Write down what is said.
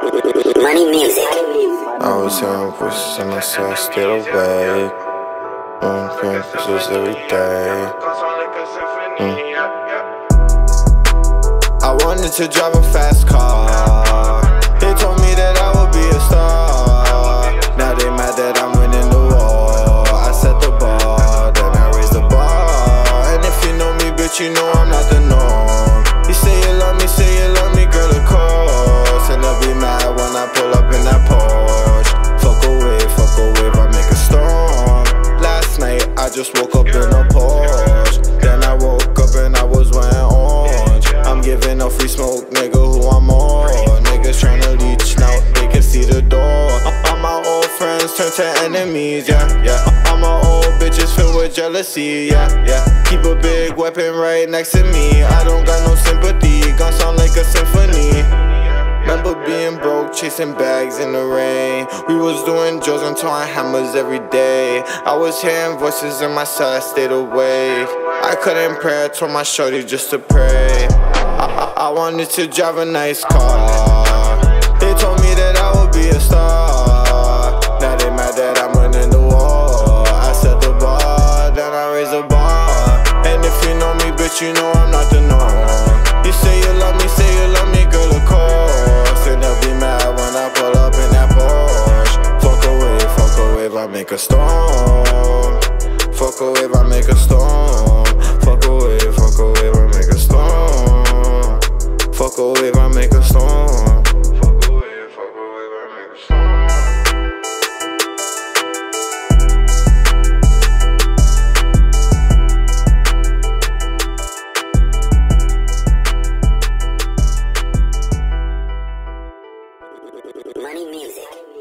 Money music. I was hearing voices and I said I stayed awake. Praying for this every day. I wanted to drive a fast car. They told me that I would be a star. Now they mad that I'm winning the war. I set the bar, then I raised the bar. And if you know me, bitch, you know I'm not the norm. You say you love me, girl, of course. And they'll be mad when I pull up in that Porsche. Fuck a wave, I make a storm. Last night, I just woke up in a Porsche. Then I woke up and I was wearing orange. I'm giving no free smoke, nigga, who I'm on. Niggas tryna leech, now they can see the door. All my old friends turn to enemies, yeah. All my old bitches filled with jealousy, yeah. Keep a big weapon right next to me. I don't got no sympathy, gun sound like a symphony. Remember being broke, chasing bags in the rain. We was doing drills and throwing hammers every day. I was hearing voices in my cell, I stayed awake. I couldn't pray, I told my shorty just to pray. I wanted to drive a nice car. They told me that I would be a star. Now they mad that I'm winning the war. I set the bar, then I raised the bar. And if you know me, bitch, you know I'm not the norm. You say you love me, girl, of course. And they'll be mad when I pull up in that Porsche. Fuck a wave, I make a storm. Fuck a wave, I make a storm. Fuck a wave, I make a storm. Fuck a wave, I make a storm. Fuck a wave, I make a storm. Money music.